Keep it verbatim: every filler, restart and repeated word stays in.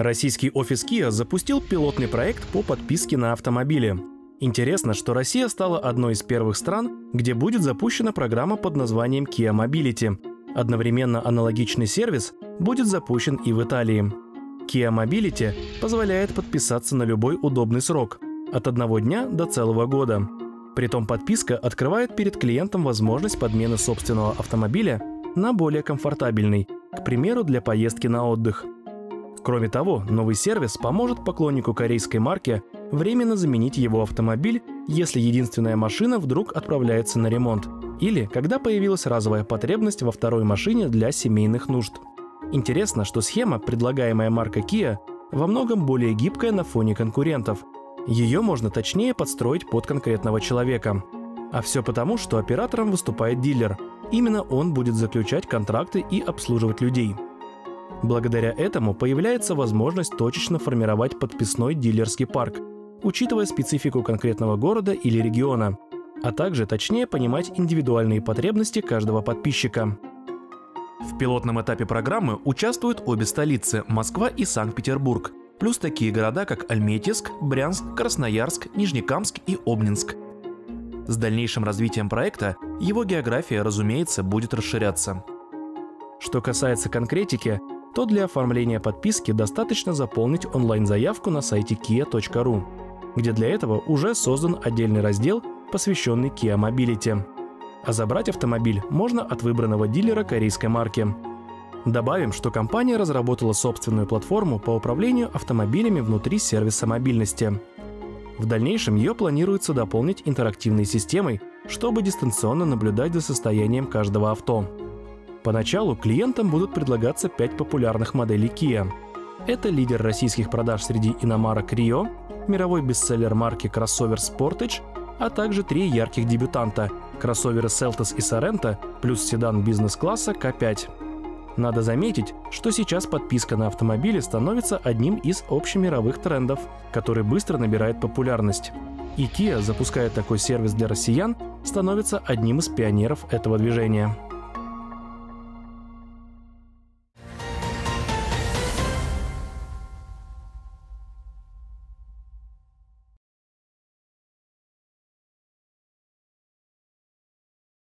Российский офис Kia запустил пилотный проект по подписке на автомобили. Интересно, что Россия стала одной из первых стран, где будет запущена программа под названием Kia Mobility. Одновременно аналогичный сервис будет запущен и в Италии. Kia Mobility позволяет подписаться на любой удобный срок – от одного дня до целого года. Притом подписка открывает перед клиентом возможность подмены собственного автомобиля на более комфортабельный, к примеру, для поездки на отдых. Кроме того, новый сервис поможет поклоннику корейской марки временно заменить его автомобиль, если единственная машина вдруг отправляется на ремонт, или когда появилась разовая потребность во второй машине для семейных нужд. Интересно, что схема, предлагаемая маркой Kia, во многом более гибкая на фоне конкурентов. Ее можно точнее подстроить под конкретного человека. А все потому, что оператором выступает дилер. Именно он будет заключать контракты и обслуживать людей. Благодаря этому появляется возможность точечно формировать подписной дилерский парк, учитывая специфику конкретного города или региона, а также точнее понимать индивидуальные потребности каждого подписчика. В пилотном этапе программы участвуют обе столицы – Москва и Санкт-Петербург, плюс такие города, как Альметьевск, Брянск, Красноярск, Нижнекамск и Обнинск. С дальнейшим развитием проекта его география, разумеется, будет расширяться. Что касается конкретики, то для оформления подписки достаточно заполнить онлайн-заявку на сайте kia точка ру, где для этого уже создан отдельный раздел, посвященный Kia Mobility. А забрать автомобиль можно от выбранного дилера корейской марки. Добавим, что компания разработала собственную платформу по управлению автомобилями внутри сервиса мобильности. В дальнейшем ее планируется дополнить интерактивной системой, чтобы дистанционно наблюдать за состоянием каждого авто. Поначалу клиентам будут предлагаться пять популярных моделей Kia. Это лидер российских продаж среди иномарок Rio, мировой бестселлер марки кроссовер Sportage, а также три ярких дебютанта – кроссоверы Seltos и Sorento плюс седан бизнес-класса К пять. Надо заметить, что сейчас подписка на автомобили становится одним из общемировых трендов, который быстро набирает популярность. И Kia, запуская такой сервис для россиян, становится одним из пионеров этого движения.